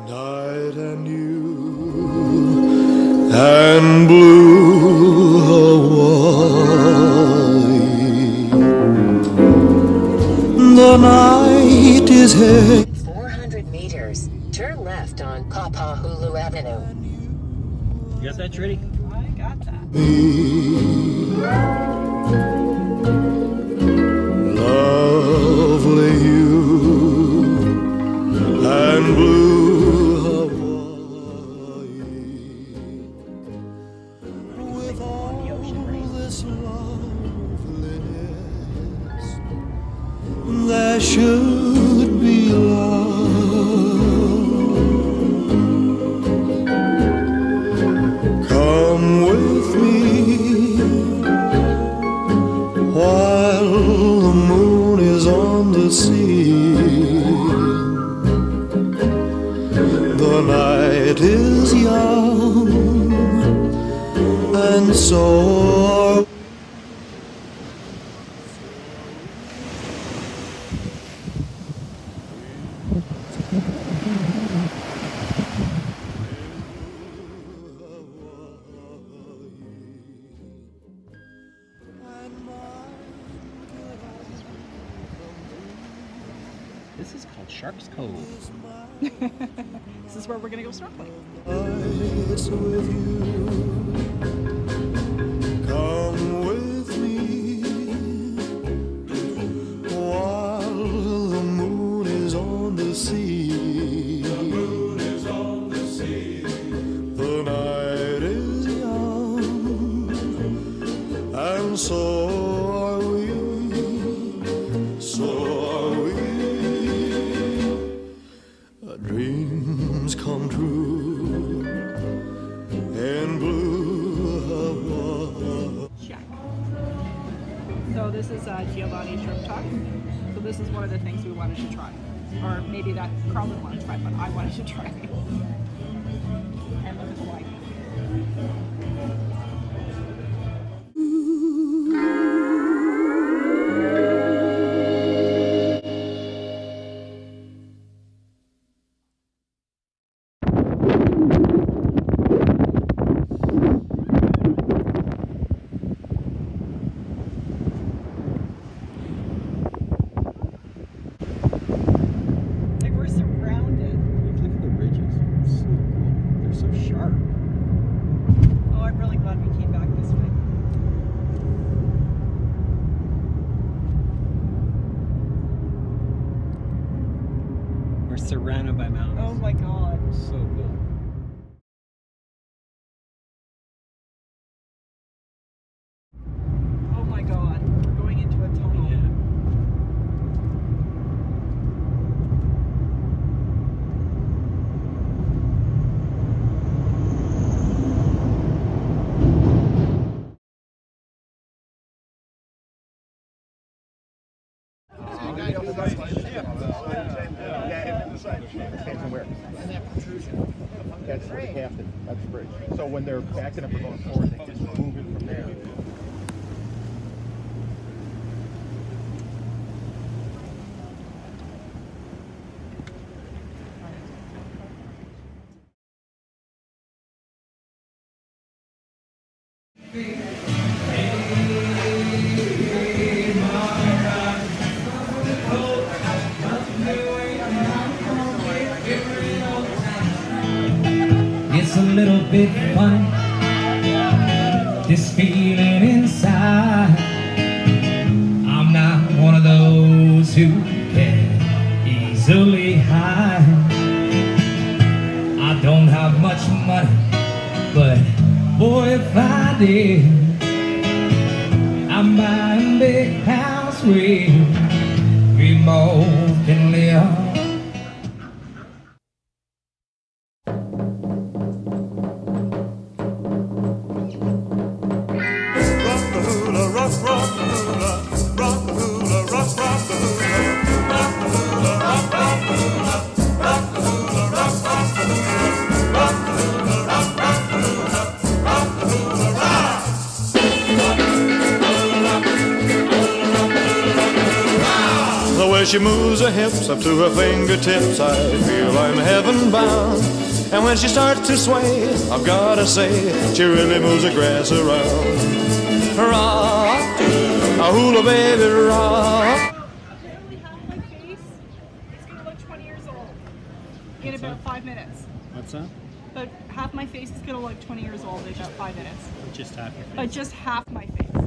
Night and you and blue Hawaii. The night is here. 400 meters. Turn left on Papahulu Avenue. You got that, Trudy? I got that. Lovely you and blue Hawaii. With all this loveliness, there should be love. Come with me while the moon is on the sea. The night is young, and so are This is called Shark's Cove. This is where we're gonna go snorkeling. It's with you. Come with me while the moon is on the sea. The moon is on the sea. The night is young, and so are we. So are we. Dreams come true in blue Hawaii. Check. So this is Giovanni shrimp tuck. So this is one of the things we wanted to try. Or maybe that Carl wanted to try, but I wanted to try. And look at the light. We're surrounded by mountains. Oh my god. So cool. Oh my god. We're going into a tunnel. Yeah. That's the captain. That's the bridge. So when they're backing up or going forward, they just move it from there. It's a little bit funny, this feeling inside. I'm not one of those who can easily hide. I don't have much money, but boy, if I did, I'm buying a big house where we both can live. way she moves her hips up to her fingertips, I feel I'm heaven bound. And when she starts to sway, I've gotta say, she really moves the grass around. Rock, a hula baby, rock. Literally half my face is gonna look 20 years old in about 5 minutes. What's that? But half my face is gonna look 20 years old in about 5 minutes. Just half your face. But just half my face.